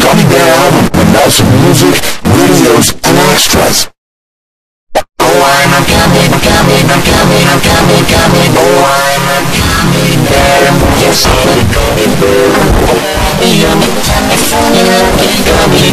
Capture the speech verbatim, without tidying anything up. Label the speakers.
Speaker 1: Gummy Bear album with lots of music, videos, and extras. Oh, I'm a gummy, gummy, gummy, gummy, gummy. Oh, I'm a gummy bear. Yes, I'm a gummy bear. Yummy, tummy, funny, lucky gummy